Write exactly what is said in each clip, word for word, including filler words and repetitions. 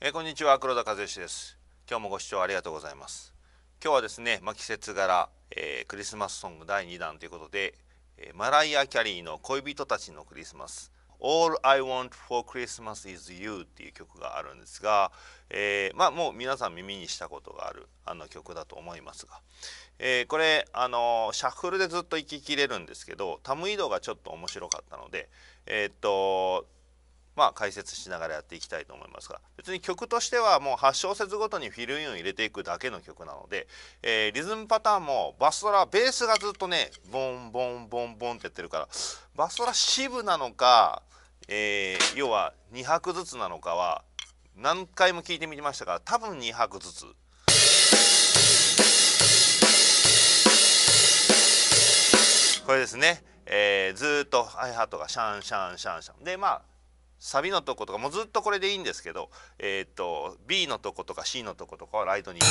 えー、こんにちは、黒田和義です。今日もご視聴ありがとうございます。今日はですね、まあ、季節柄、えー、クリスマスソングだいにだんということで、えー、マライア・キャリーの恋人たちのクリスマス All I Want for Christmas is You っていう曲があるんですが、えー、まあもう皆さん耳にしたことがあるあの曲だと思いますが、えー、これあのシャッフルでずっと聴ききれるんですけど、タム移動がちょっと面白かったので、えー、っとまあ解説しながらやっていきたいと思いますが、別に曲としてはもうはち小節ごとにフィルインを入れていくだけの曲なので、えー、リズムパターンもバスドラベースがずっとねボンボンボンボンってやってるから、バスドラ支部なのか、えー、要はに拍ずつなのかは何回も聞いてみましたが、多分に拍ずつ。これですね、えー、ずっとハイハットがシャンシャンシャンシャンで、まあサビのとことかもずっとこれでいいんですけど、えー、っと B のとことか C のとことかはライトに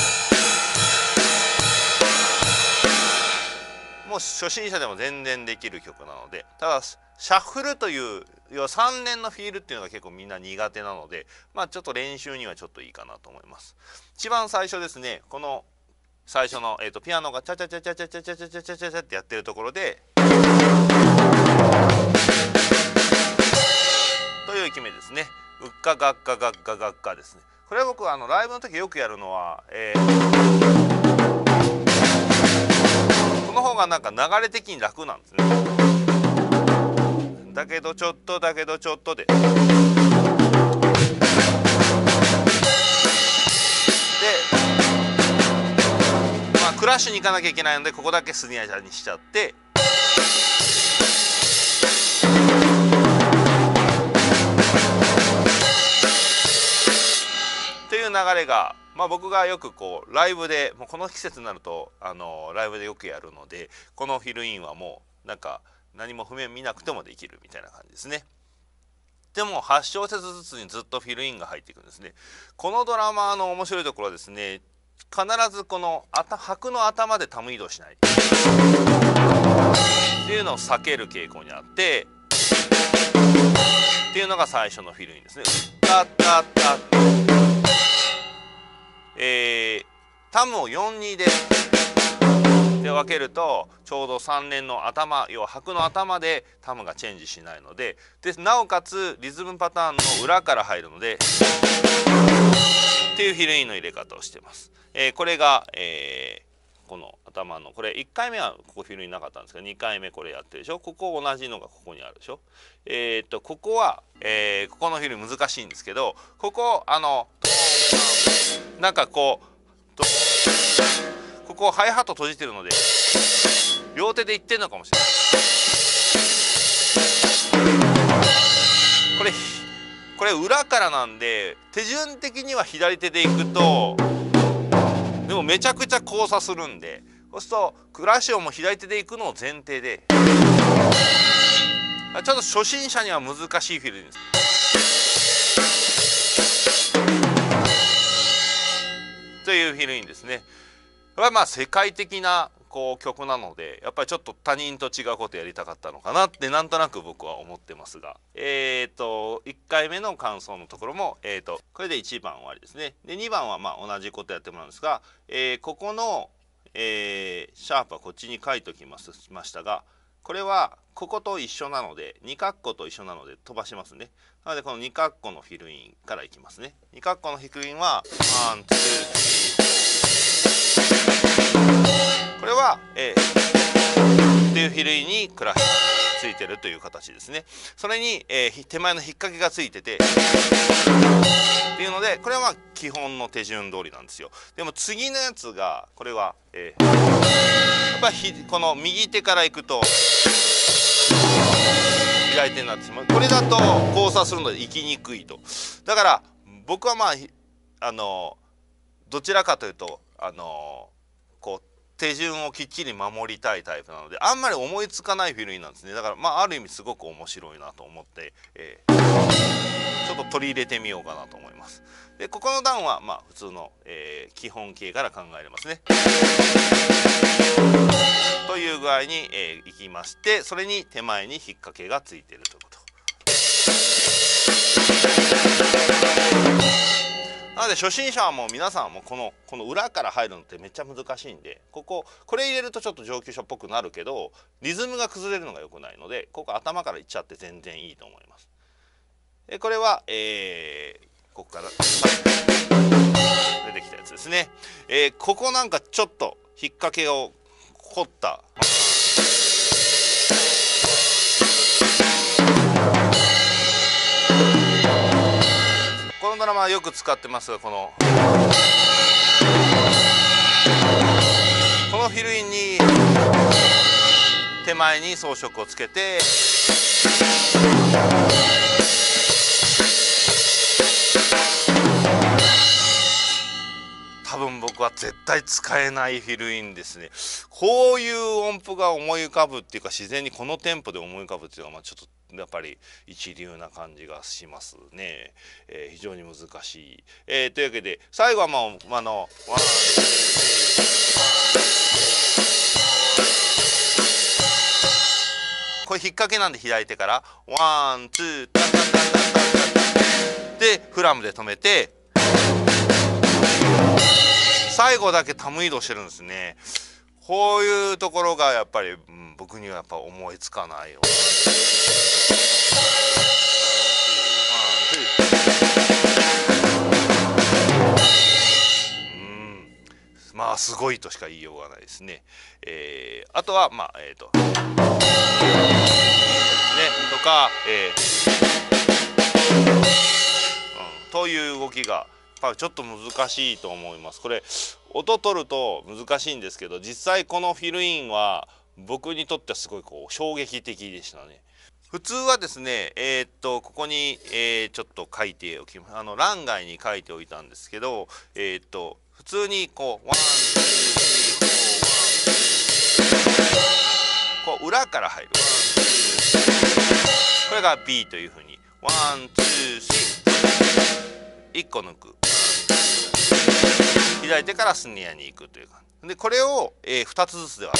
もう初心者でも全然できる曲なので、ただシャッフルという要はさん連のフィールっていうのが結構みんな苦手なので、まあちょっと練習にはちょっといいかなと思います。一番最初ですね、この最初の、えー、とピアノがチャチャチャチャチャチャチャチャチャチャチャチャってやってるところでという決めですね。うっかがっかがっかがっかですね。これは僕はあのライブの時よくやるのは、えー、この方がなんか流れ的に楽なんですね。だけどちょっとだけどちょっとで。で、まあクラッシュに行かなきゃいけないのでここだけスニアジャーにしちゃって。流れが、まあ、僕がよくこうライブでもうこの季節になるとあのライブでよくやるので、このフィルインはもうなんか何も譜面見なくてもできるみたいな感じですね。でもはち小節ずつにずっとフィルインが入っていくんですね。このドラマーの面白いところはですね、必ずこの拍の頭でタム移動しないっていうのを避ける傾向にあってっていうのが最初のフィルインですね。タッタッタッえー、タムをよんにでで分けるとちょうどさん連の頭、要は拍の頭でタムがチェンジしないので、でなおかつリズムパターンの裏から入るのでっていうフィルインの入れ方をしています。えー、これが、えー、この頭のこれいっかいめはここフィルインなかったんですけど、にかいめこれやってるでしょ。ここ同じのがここにあるでしょ。えー、っとここは、えー、ここのフィルイン難しいんですけど、ここあのなんかこうここハイハット閉じてるので両手でいってんのかもしれない。これこれ裏からなんで手順的には左手でいくとでもめちゃくちゃ交差するんで、そうするとクラッシュ音も左手でいくのを前提でちょっと初心者には難しいフィルです。というフィルインですね。これはまあ世界的なこう曲なので、やっぱりちょっと他人と違うことやりたかったのかなってなんとなく僕は思ってますが、えっといっかいめの感想のところも、えー、とこれでいちばん終わりですね。でにばんはまあ同じことやってもらうんですが、えー、ここの、えー、シャープはこっちに書いておきましたが、これはここと一緒なのでにカッコと一緒なので飛ばしますね。なのでこのにカッコのフィルインからいきますね。にカッコのフィルインはワンツースリーこれは、えー、っていうフィルインにクラッシュついてるという形ですね。それに、えー、手前の引っ掛けがついててっていうので、これはまあ基本の手順通りなんですよ。でも次のやつがこれは、えー、やっぱりこの右手からいくと左手になってしまう。これだと交差するので行きにくいと。だから僕はまああのどちらかというとあのこう手順をきっちり守りたいタイプなので、あんまり思いつかないフィルインなんですね。だからまあある意味すごく面白いなと思って、えー、ちょっと取り入れてみようかなと思います。でここの段はまあ普通の、えー、基本形から考えれますね。という具合に、えー、いきまして、それに手前に引っ掛けがついているということ。 ので初心者はもう皆さんもこのこの裏から入るのってめっちゃ難しいんで、こここれ入れるとちょっと上級者っぽくなるけどリズムが崩れるのが良くないので、ここ頭からいっちゃって全然いいと思います。でこれは、えー、ここから出てきたやつですね。えー、ここなんかちょっと引っ掛けを凝ったこのドラマはよく使ってますが、このこのフィルインに手前に装飾をつけて多分僕は絶対使えないフィルインですね。こういう音符が思い浮かぶっていうか、自然にこのテンポで思い浮かぶっていうのはまあちょっとやっぱり一流な感じがしますね。えー、非常に難しい。えー、というわけで最後はもうあのワンこれ引っ掛けなんで左手からワンツータタタタタタでフラムで止めて最後だけタム移動してるんですね。こういうところがやっぱり、うん、僕にはやっぱ思いつかないよ。まあすごいとしか言いようがないですね。えー、あとはまあえっ、ー、とねとか、えーうん、という動きがやっぱりちょっと難しいと思います。これ音取ると難しいんですけど、実際このフィルインは僕にとってはすごいこう衝撃的でしたね。普通はですね、えー、っとここに、えー、ちょっと書いておきます。あの欄外に書いておいたんですけど、えー、っと普通にこうワンツースリーフォーワンツーこう裏から入るワンツースリーこれが ビー というふうにワンツースリーいっこ抜く左手からスネアに行くという感じで、これを、えー、ふたつずつでは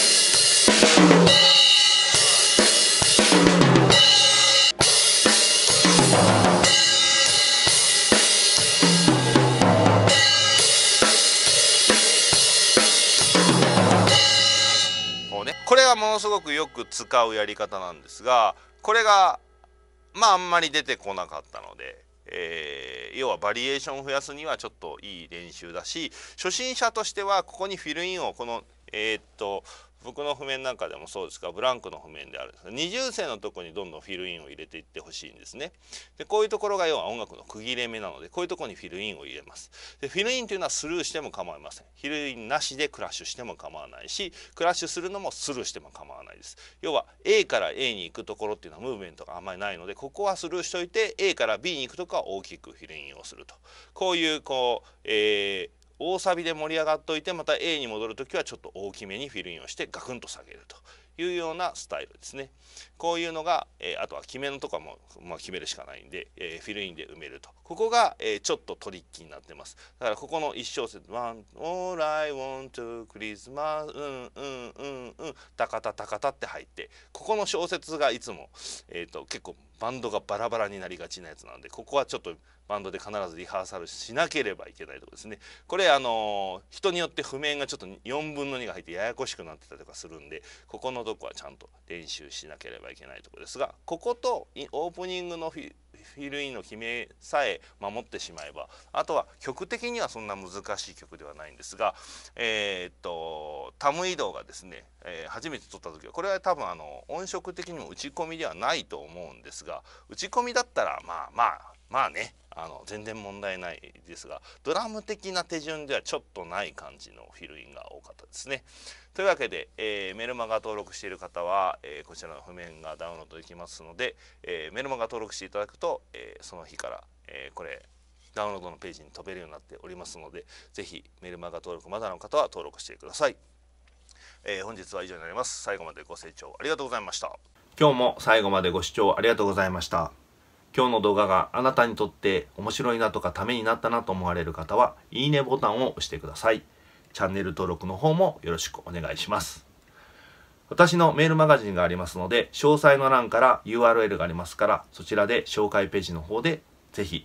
これはものすごくよく使うやり方なんですが、これがまああんまり出てこなかったので、えー、要はバリエーションを増やすにはちょっといい練習だし、初心者としてはここにフィルインをこのえー、っと僕の譜面なんかでもそうですがブランクの譜面であるんですが二重線のところにどんどんフィルインを入れていってほしいんですね。でこういうところが要は音楽の区切れ目なので、こういうところにフィルインを入れます。でフィルインというのはスルーしても構いません。フィルインなしでクラッシュしても構わないし、クラッシュするのもスルーしても構わないです。要は A から A に行くところっていうのはムーブメントがあんまりないので、ここはスルーしといて A から B に行くところは大きくフィルインをすると、こういうこう、えー大サビで盛り上がっておいて、また A に戻る時はちょっと大きめにフィルインをしてガクンと下げるというようなスタイルですね。こういうのが、えー、あとは決めのとかも、まあ、決めるしかないんで、えー、フィルインで埋めると、ここが、えー、ちょっとトリッキーになってます。だからここのいち小節「One All I Want to Christmas うんうんうんうんタカタタカタ」って入って、ここの小節がいつも、えーと、結構バンドがバラバラになりがちなやつなんで、ここはちょっとバンドで必ずリハーサルしなければいけないところですね。これあのー、人によって譜面がちょっとよんぶんのにが入ってややこしくなってたりとかするんで、ここのとこはちゃんと練習しなければいけないところですが、こことオープニングのフィフィルインの決めさえ守ってしまえば、あとは曲的にはそんな難しい曲ではないんですが、えー、っとタム移動がですね、えー、初めて撮った時はこれは多分あの音色的にも打ち込みではないと思うんですが、打ち込みだったらまあまあまあねあの全然問題ないですが、ドラム的な手順ではちょっとない感じのフィルインが多かったですね。というわけで、えー、メルマガ登録している方は、えー、こちらの譜面がダウンロードできますので、えー、メルマガ登録していただくと、えー、その日から、えー、これダウンロードのページに飛べるようになっておりますので、ぜひメルマガ登録まだの方は登録してください。えー、本日は以上になります。最後までご清聴ありがとうございました。今日も最後までご視聴ありがとうございました。今日の動画があなたにとって面白いなとかためになったなと思われる方は、いいねボタンを押してください。チャンネル登録の方もよろしくお願いします。私のメールマガジンがありますので、詳細の欄から ユーアールエル がありますから、そちらで紹介ページの方でぜひ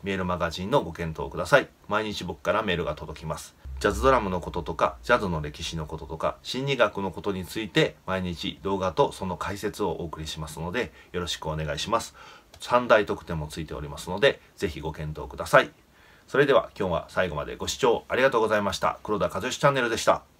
メールマガジンのご検討ください。毎日僕からメールが届きます。ジャズドラムのこととか、ジャズの歴史のこととか、心理学のことについて毎日動画とその解説をお送りしますので、よろしくお願いします。さん大特典もついておりますので、ぜひご検討ください。それでは今日は最後までご視聴ありがとうございました。黒田和義チャンネルでした。